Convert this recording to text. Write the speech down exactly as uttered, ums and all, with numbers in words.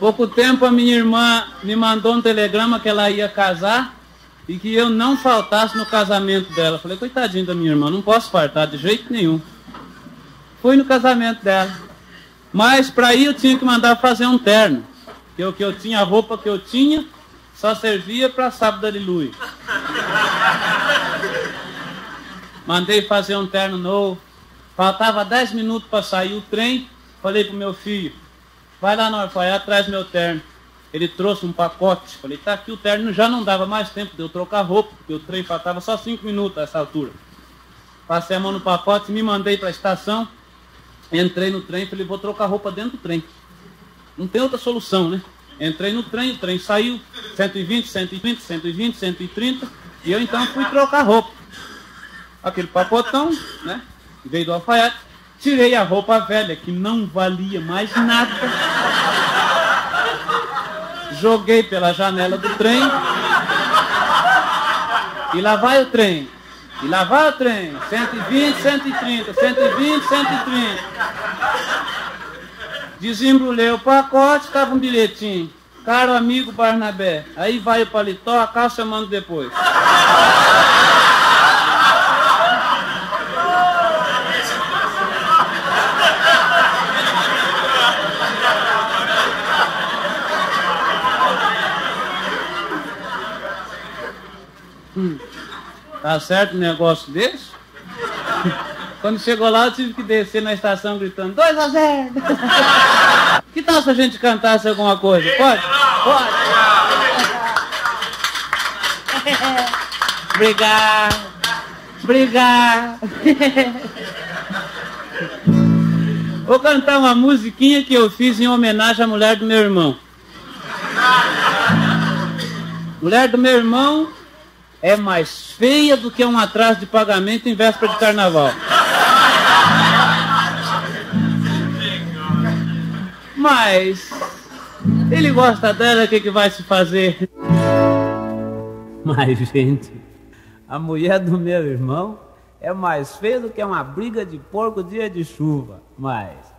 Pouco tempo a minha irmã me mandou um telegrama que ela ia casar e que eu não faltasse no casamento dela. Falei, coitadinho da minha irmã, não posso faltar de jeito nenhum. Fui no casamento dela. Mas para ir eu tinha que mandar fazer um terno. Que eu, que eu tinha, a roupa que eu tinha só servia para sábado, aleluia. Mandei fazer um terno novo. Faltava dez minutos para sair o trem. Falei pro meu filho, vai lá no alfaiate, traz meu terno. Ele trouxe um pacote. Falei, tá aqui o terno. Já não dava mais tempo de eu trocar roupa, porque o trem faltava só cinco minutos a essa altura. Passei a mão no pacote, me mandei para a estação. Entrei no trem, falei, vou trocar roupa dentro do trem. Não tem outra solução, né? Entrei no trem, o trem saiu, cento e vinte, cento e vinte, cento e vinte, cento e trinta, e eu então fui trocar roupa. Aquele pacotão, né? Veio do alfaiate, tirei a roupa velha, que não valia mais nada, joguei pela janela do trem, e lá vai o trem. E lá vai o trem, cento e vinte, cento e trinta, cento e vinte, cento e trinta. Desembrulhei o pacote, estava um bilhetinho. Caro amigo Barnabé. Aí vai o paletó, a calça eu mando depois. Hum. Tá certo um negócio desse? Quando chegou lá, eu tive que descer na estação gritando dois a zero. Que tal se a gente cantasse alguma coisa? Pode? Pode. Obrigado. Obrigado. Vou cantar uma musiquinha que eu fiz em homenagem à mulher do meu irmão. Mulher do meu irmão é mais feia do que um atraso de pagamento em véspera de carnaval. Mas ele gosta dela, o que, que vai se fazer? Mas, gente, a mulher do meu irmão é mais feia do que uma briga de porco dia de chuva. Mas